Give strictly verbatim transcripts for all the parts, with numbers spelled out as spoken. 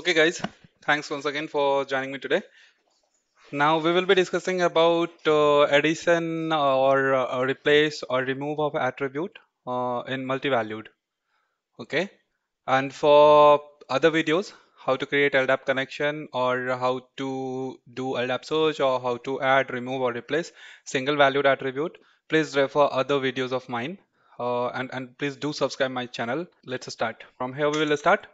Okay, guys, thanks once again for joining me today. Now we will be discussing about uh, addition or uh, replace or remove of attribute uh, in multi-valued. Okay, and for other videos, how to create L D A P connection or how to do L D A P search or how to add, remove or replace single valued attribute, please refer other videos of mine. Uh, and, and please do subscribe my channel. Let's start. From here we will start.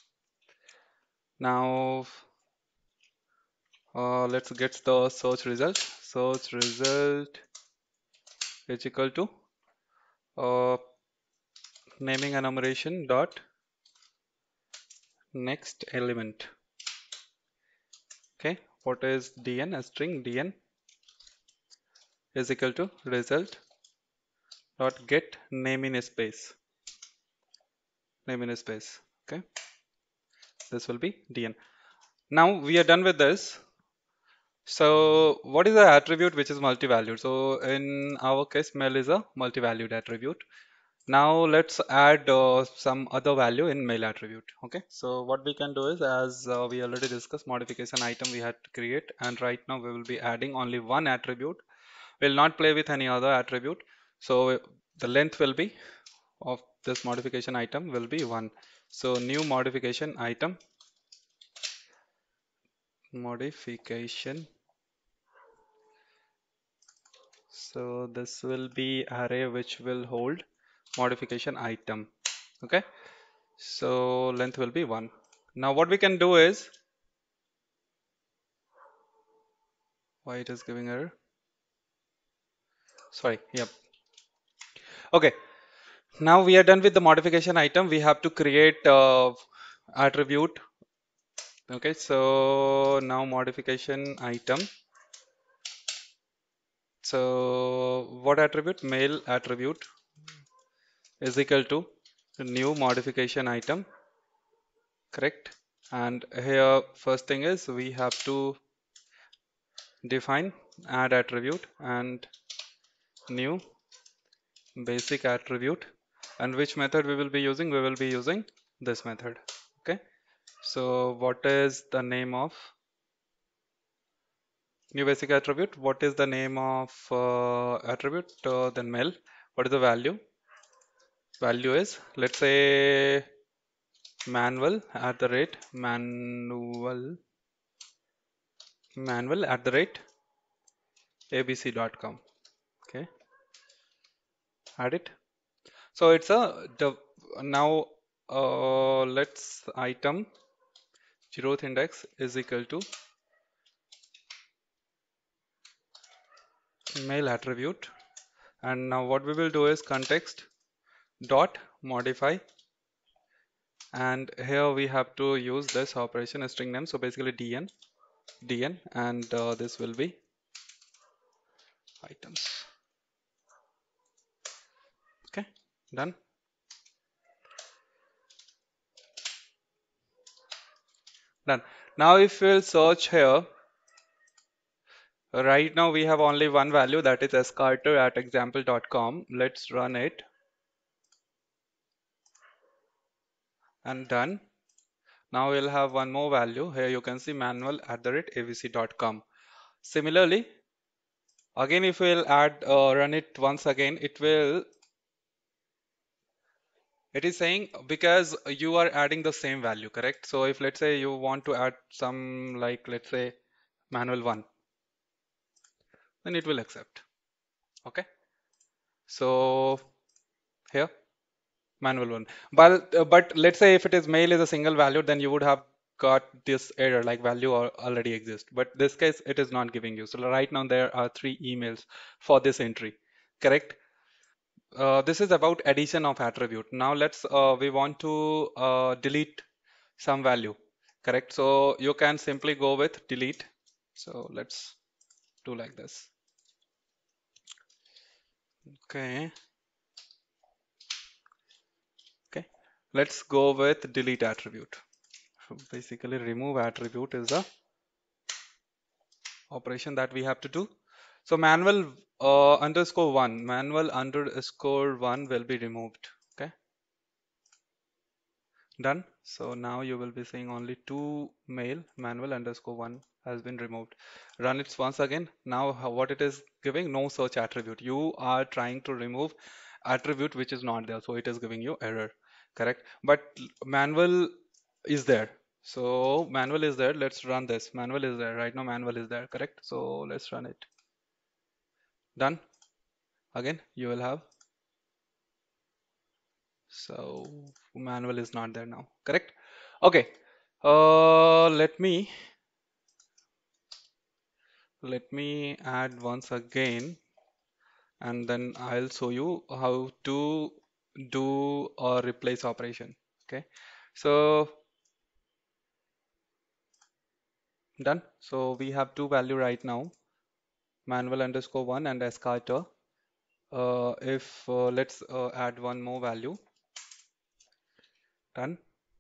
Now Uh, let's get the search result. Search result is equal to uh, naming enumeration dot next element. Okay, what is dn? A string dn is equal to result dot get name in a space. Name in a space. Okay, this will be dn. Now we are done with this. So what is the attribute which is multi-valued? So in our case, male is a multi-valued attribute. Now let's add uh, some other value in mail attribute. Okay, so what we can do is, as uh, we already discussed, modification item we had to create, and right now we will be adding only one attribute. We'll not play with any other attribute. So the length will be of this modification item will be one. So new modification item, modification. So this will be array which will hold modification item. Okay, so length will be one. Now what we can do is, why it is giving error? Sorry, yep. Okay, now we are done with the modification item. We have to create uh, attribute. Okay, so now modification item. So what attribute? Mail attribute is equal to new modification item, correct? And here first thing is we have to define add attribute and new basic attribute, and which method we will be using? We will be using this method. Okay, so what is the name of new basic attribute? What is the name of uh, attribute? Uh, then mail. What is the value? Value is, let's say, manual at the rate manual manual at the rate abc dot com. Okay, add it. So it's a the now uh, let's item zeroth index is equal to mail attribute, and now what we will do is context dot modify, and here we have to use this operation string name, so basically dn dn, and uh, this will be items. Okay, done. Done. Now if we'll search here, right now we have only one value, that is scarter at example dot com. Let's run it and done. Now we'll have one more value. Here you can see manual at the rate avc dot com. Similarly, again if we'll add uh, run it once again, it will it is saying because you are adding the same value, correct? So if let's say you want to add some, like let's say manual one, then it will accept. Okay, so here manual one, but uh, but let's say if it is mail is a single value, then you would have got this error like value al- already exists, but this case it is not giving you. So right now there are three emails for this entry, correct? Uh, this is about addition of attribute. Now let's uh, we want to uh, delete some value, correct? So you can simply go with delete. So let's do like this. Okay, okay. Let's go with delete attribute. So basically remove attribute is the operation that we have to do. So manual uh, underscore one, manual underscore one will be removed. Okay. Done. So now you will be seeing only two mail manual underscore one has been removed. Run it once again. Now how- what it is giving? No search attribute. You are trying to remove attribute which is not there. So it is giving you error. Correct. But manual is there. So manual is there. Let's run this. Manual is there. Right now manual is there. Correct. So let's run it. Done. Again, you will have. So manual is not there now. Correct. Okay. Uh, let me let me add once again, and then I'll show you how to do a replace operation. Okay. So done. So we have two value right now, manual underscore one and escarter. Uh, if uh, let's uh, add one more value. Done.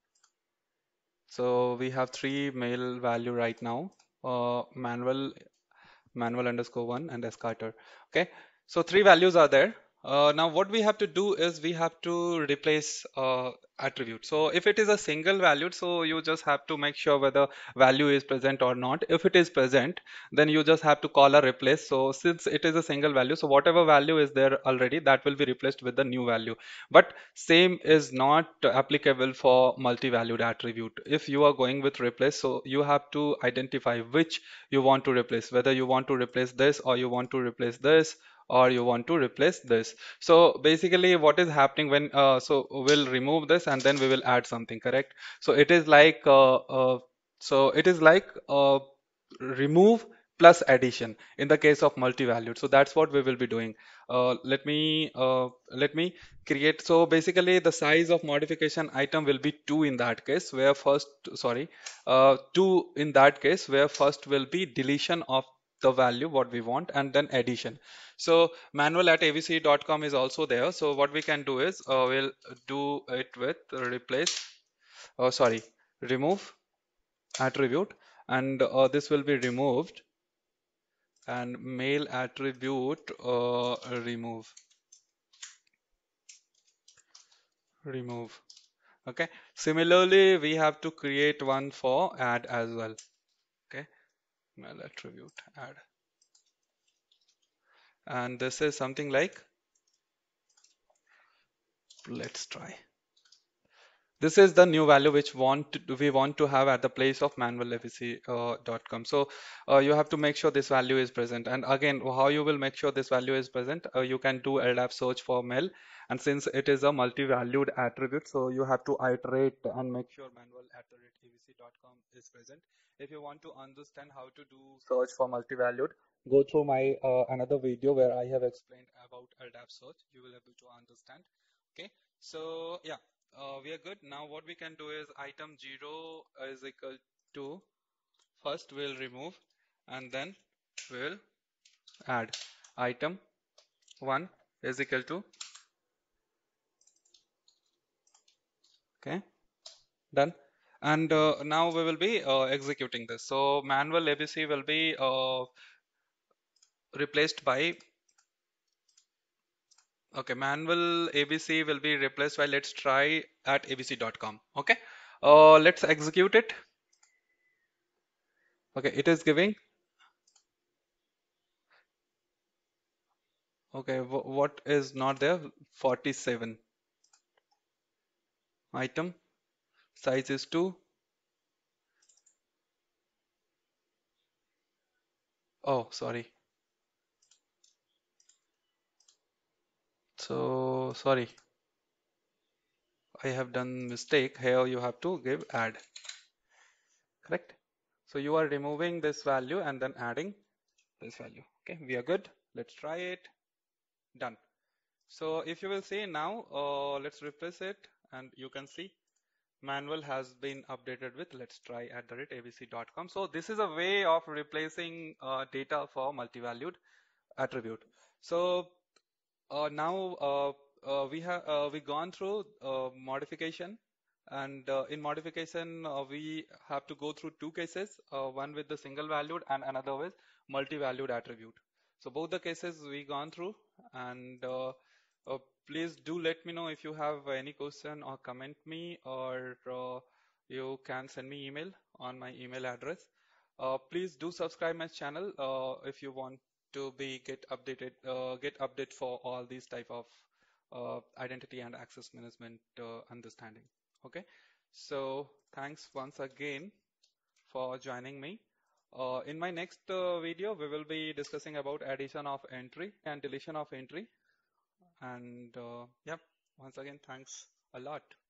So we have three mail value right now, uh, manual manual underscore one and escarter. Okay, so three values are there. Uh, now what we have to do is we have to replace uh, attribute. So if it is a single valued, so you just have to make sure whether value is present or not. If it is present, then you just have to call a replace. So since it is a single value, so whatever value is there already, that will be replaced with the new value. But same is not applicable for multi-valued attribute. If you are going with replace, so you have to identify which you want to replace, whether you want to replace this or you want to replace this or you want to replace this. So basically what is happening when uh, so we'll remove this and then we will add something, correct? So it is like uh, uh, so it is like uh, remove plus addition in the case of multi-valued. So that's what we will be doing. Uh, let me uh, let me create. So basically the size of modification item will be two in that case, where first sorry uh, two in that case where first will be deletion of the value what we want and then addition. So manual at avc dot com is also there. So what we can do is uh, we'll do it with replace oh sorry remove attribute, and uh, this will be removed, and mail attribute uh, remove remove. Okay, similarly we have to create one for add as well. Okay, mail attribute add, and this is something like, let's try. This is the new value which want to, we want to have at the place of manual avc dot com. So uh, you have to make sure this value is present. And again, how you will make sure this value is present? Uh, you can do L D A P search for mail, and since it is a multi-valued attribute, so you have to iterate and make sure manual at the rate avc dot com is present. If you want to understand how to do search for multi-valued, go through my uh, another video where I have explained about L D A P search. You will able to understand. Okay, so yeah, uh, we are good. Now what we can do is item zero is equal to, first we'll remove and then we'll add. Item one is equal to, okay, done. And uh, now we will be uh, executing this. So manual abc will be uh, replaced by, okay, manual abc will be replaced by let's try at avc dot com. Okay, uh, let's execute it. Okay, it is giving, okay, what is not there? forty-seven. Item size is two. Oh, sorry. So sorry, I have done mistake here. You have to give add, correct? So you are removing this value and then adding this value. Okay, we are good. Let's try it. Done. So if you will see now, uh, let's replace it, and you can see manual has been updated with let's try at the rate avc dot com. So this is a way of replacing uh, data for multi-valued attribute. So uh, now uh, uh, we have uh, we gone through uh, modification, and uh, in modification uh, we have to go through two cases, uh, one with the single valued and another with multi-valued attribute. So both the cases we gone through, and uh, Uh, please do let me know if you have any question or comment me, or uh, you can send me email on my email address. Uh, please do subscribe my channel uh, if you want to be get updated, uh, get update for all these type of uh, identity and access management uh, understanding. Okay, so thanks once again for joining me. Uh, in my next uh, video, we will be discussing about addition of entry and deletion of entry. And uh, yep, once again, thanks a lot.